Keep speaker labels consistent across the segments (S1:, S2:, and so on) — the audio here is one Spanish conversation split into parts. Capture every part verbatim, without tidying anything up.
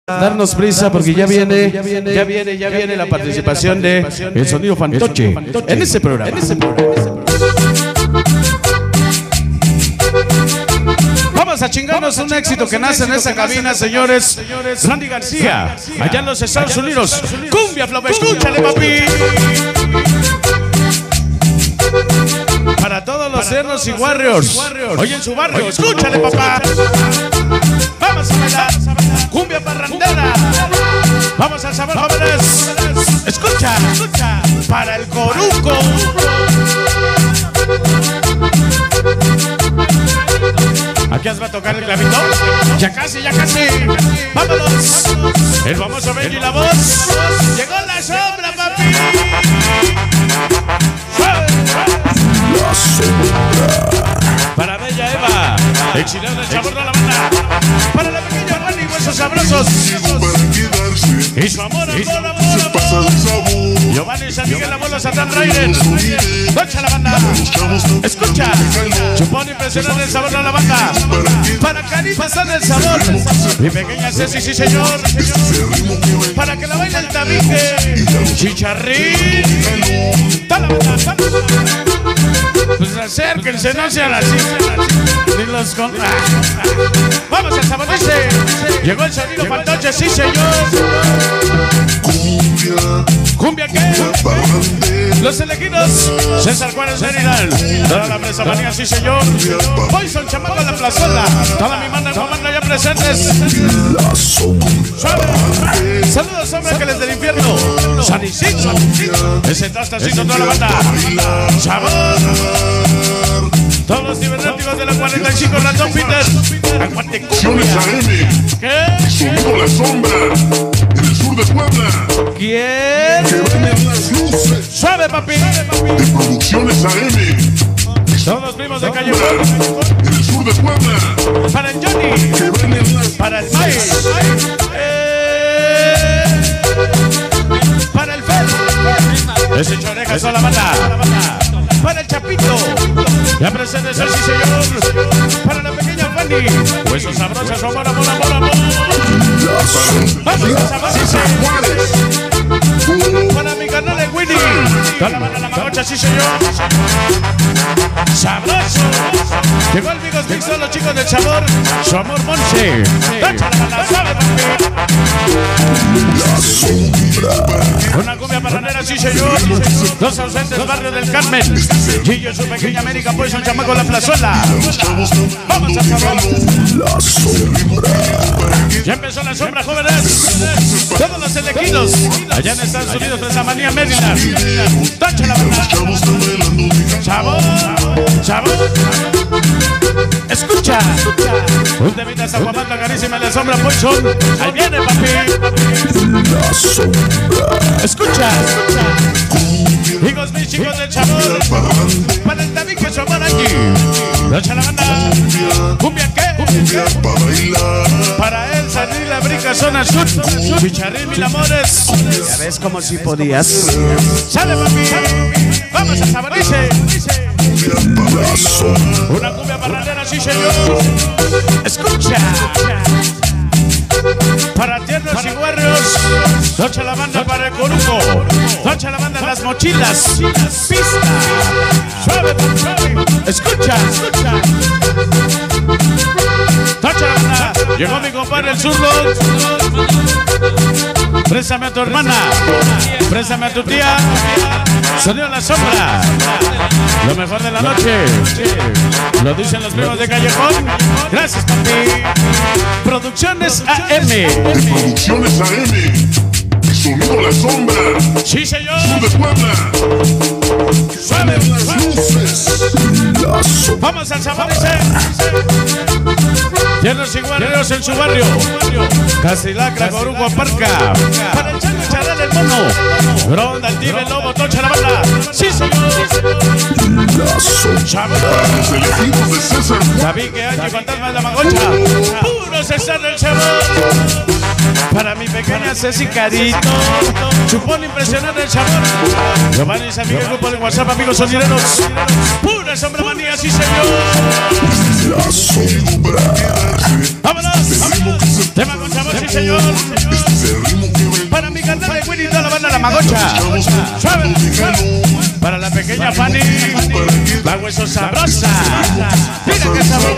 S1: Darnos prisa porque ya viene, ya viene, ya viene la participación de El Sonido Fantoche en ese programa. Vamos a chingarnos un éxito que nace en esa cabina, señores. Randy García, allá en los Estados Unidos. Cumbia, Flow, escúchale, papi. Para todos los cerros y warriors, hoy en su barrio, escúchale, papá. Vamos a bailar, cumbia parrandera. Vamos a saber, jóvenes. Escucha, escucha, para el Coruco. Aquí os va a tocar el clavito. Ya casi, ya casi. Vámonos. El famoso Benji la voz. Llegó la sombra, papi.
S2: La sombra.
S1: Para Bella Eva, el chileno del sabor de la banda. Para la pequeña Juan y huesos sabrosos. Y su amor, amor, amor, amor. Giovanni San Miguel, la bola Satán Raiden. Concha la banda. Escucha. Chupón impresionante el sabor de la banda. Para Caritas son el sabor. Mi pequeña Ceci, sí señor. Para que la baile el tabique. Chicharrín. Toda la banda, toda la banda. Pues acérquense, no sean así. Ni los con... Vamos a saborearse. Llegó el Sonido Fantoche, sí señor.
S2: Cumbia.
S1: ¿Cumbia qué? Los elegidos. César Juárez Meriral. Toda la presa manía, sí señor. Poison chamando a la plazola. Toda mi banda en comando ya presentes.
S2: La sombra.
S1: Saludos, hombre, que les del infierno. San Isidro. Ese trastacito, toda la banda. Sabor. Todos los cibernéticos de la cuarenta y cinco, Ratón Peter. Aguante cumbia. ¿Qué?
S2: Sonido La Sombra. En el sur de Puebla.
S1: ¿Quién?
S2: Que venden las luces.
S1: Suave, papi.
S2: De Producciones A M.
S1: Todos los primos de Callejón.
S2: En el sur de Puebla.
S1: Para el Johnny.
S2: Que venden las
S1: Para el Mike. Eh. Para el Fer. Ese choreja son la banda. Para el Chapito. Ya presentes el sí señor. Para la pequeña Fanny. Huesos sabrosos, amor, amor, amor, amor. Vamos a saborearse. Para mi canal de Winnie. Toda la banda la magocha, sí señor. Sabroso. Llegó el Vigos Mix, son los chicos del sabor. Su amor Monse. Tacha la banda, sabe, papi.
S2: La Sombra.
S1: Una cumbia parranera, sí señor. Los ausentes, barrio del Carmen. Gillo, su pequeña América, pues un chamaco en la plazuela. Vamos a saber.
S2: La Sombra.
S1: Ya empezó la sombra, jóvenes. Todos los elegidos. Allá en Estados Unidos, de Samanía, Maryland. Tacha la banda. Sabor, sabor. Escucha. Un temita San Juan, la carísima de la sombra, Poison. Ahí viene, papi.
S2: La Sombra.
S1: Escucha, escucha. Hijos mis chicos del sabor. Para el tabique, su amor aquí. Tacha la banda. ¿Cumbia qué?
S2: Cumbia para bailar.
S1: Para él, salir la brica, zona sur. Chicharrín, mil amores. Ya ves como si podías. Sale, papi. Vamos a saborearse.
S2: La Sombra.
S1: Una cumbia parrandera, sí señor. Escucha. Para tiernos y guarrios. Noche la banda para el Coruco. Noche la banda en las mochilas. Pista. Suave, suave. Escucha, escucha. Noche la banda. Llegó mi compadre el zurdo. Préstame a tu hermana. Préstame a tu tía. Sonido La Sombra. Lo mejor de la noche. Lo dicen los primos de Callejón. Gracias, papi. Producciones A M.
S2: De Producciones A M. Sonido La Sombra.
S1: Sí, señor.
S2: Sur de Puebla.
S1: Suave,
S2: Las
S1: suave.
S2: luces. La Sombra.
S1: Vamos al saborecer. Tiernos y guarreros en su barrio. Casilacra, Coruco, Parca. Para el Chango Charal, el mono. Gronda, el Tibe, el Lobo, Tocha la banda. Sí, señor.
S2: La Sombra.
S1: Sabor.
S2: Los elegidos de César.
S1: David, que Angie, Fantasma de la Magocha. Puro César del sabor. Para mi pequeña Ceci Carito. Chupón impresionante el sabor. Giovanni San Miguel, grupo de WhatsApp, amigos sonideros. Pura sombra manía, sí señor.
S2: La Sombra.
S1: Vámonos.
S2: Pedimos que se
S1: Tema con sabor, sí señor. Para mi carnal de Winnie y toda la banda La Magocha. Suave, suave. Para la pequeña Fanny, la hueso sabrosa. Mira qué sabor.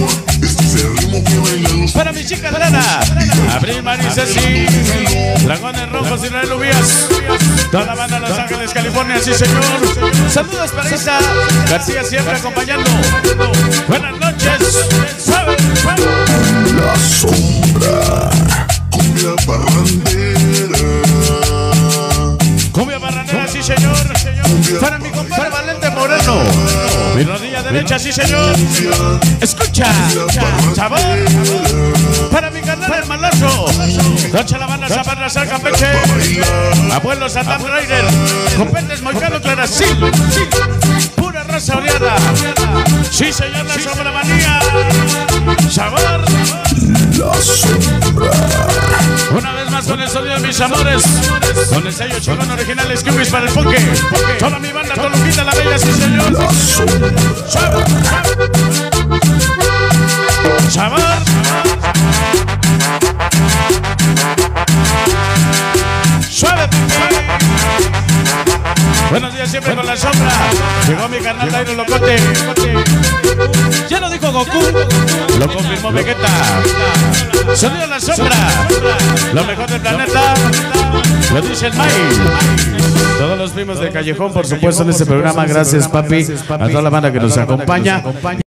S1: Para mi chica Adriana, Abril, Mari, Ceci, Dragones Rojos y Real Lubias. Toda la banda Los Ángeles, California, sí señor. Saludos para Isa García, siempre acompañando. Buenas noches. Suave, suave.
S2: La sombra, cumbia parrandera.
S1: Cumbia barranera, sí señor. Para mi compadre Valente Moreno, mi rodilla derecha, sí señor. Escucha, sabor. Para mi canal Hermanazo, Noche la banda Zaparra Sal Campeche, Abuelo Satán Raider, Competes Moicano Clarasil, pura raza oleada. Sí señor, la sombra manía. Sabor.
S2: La sombra.
S1: Una vez más con el sonido de mis amores, con el sello chingón original Scoobies para el Ponque. Toda mi banda Toluquita la Bella, sí señor.
S2: La sombra.
S1: Sabor. Sabor. Suave. Buenos días siempre con la sombra. Llegó mi carnal Dairo Locote. Ya lo dijo Goku, lo confirmó Vegeta. Sonido La Sombra, lo mejor del planeta, lo dice el May. Todos los primos de Callejón, por supuesto, en este programa. Gracias, papi, a toda la banda que nos acompaña.